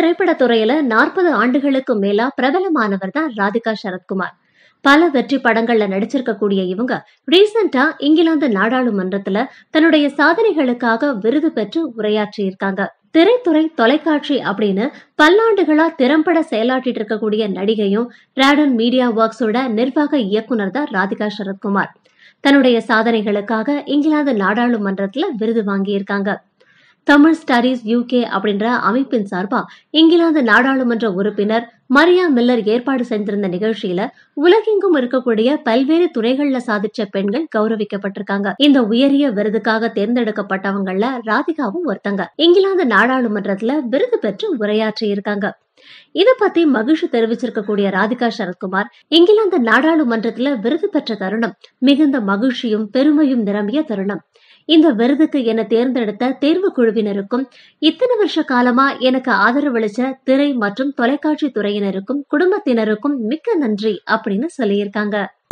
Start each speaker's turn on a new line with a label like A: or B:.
A: திரைப்பட துறையில 40 ஆண்டுகளுக்கு மேலா பிரபலமானவர் தான் ராதிகா சரத்குமார். பல வெற்றி படங்கள்ல நடிச்சிருக்கக்கூடிய இவங்க ரீசெண்டா இங்கிலாந்து நாடாளுமன்றத்துல தன்னுடைய சாதனைகளுக்காக விருது பெற்று உரையாற்றியிருக்காங்க. திரைத்துறை, தொலைக்காட்சி அப்படின்னு பல்லாண்டுகளா திறம்பட செயலாற்றிட்டு இருக்கக்கூடிய நடிகையும் ராடான் மீடியா ஒர்க்ஸோட நிர்வாக இயக்குனர் தான் ராதிகா சரத்குமார். தன்னுடைய சாதனைகளுக்காக இங்கிலாந்து நாடாளுமன்றத்துல விருது வாங்கியிருக்காங்க. தமிழ் ஸ்டடீஸ் UK அப்படின்ற அமைப்பின் சார்பா இங்கிலாந்து நாடாளுமன்ற உறுப்பினர் மரியா மில்லர் ஏற்பாடு செய்திருந்த நிகழ்ச்சியில உலகெங்கும் இருக்கக்கூடிய பல்வேறு துறைகள்ல சாதிச்ச பெண்கள் கௌரவிக்கப்பட்டிருக்காங்க. இந்த உயரிய விருதுக்காக தேர்ந்தெடுக்கப்பட்டவங்கள்ல ராதிகாவும் ஒருத்தங்க. இங்கிலாந்து நாடாளுமன்றத்துல விருது பெற்று உரையாற்றி இருக்காங்க. இத பத்தி மகிழ்ச்சி தெரிவிச்சிருக்கக்கூடிய ராதிகா சரத்குமார், இங்கிலாந்து நாடாளுமன்றத்துல விருது பெற்ற தருணம் மிகுந்த மகிழ்ச்சியும் பெருமையும் நிரம்பிய தருணம். இந்த விருதுக்கு என தேர்ந்தெடுத்த தேர்வு குழுவினருக்கும், இத்தனை வருஷ காலமா எனக்கு ஆதரவளிச்ச திரை மற்றும் தொலைக்காட்சி துறையினருக்கும், குடும்பத்தினருக்கும் மிக்க நன்றி அப்படின்னு சொல்லியிருக்காங்க.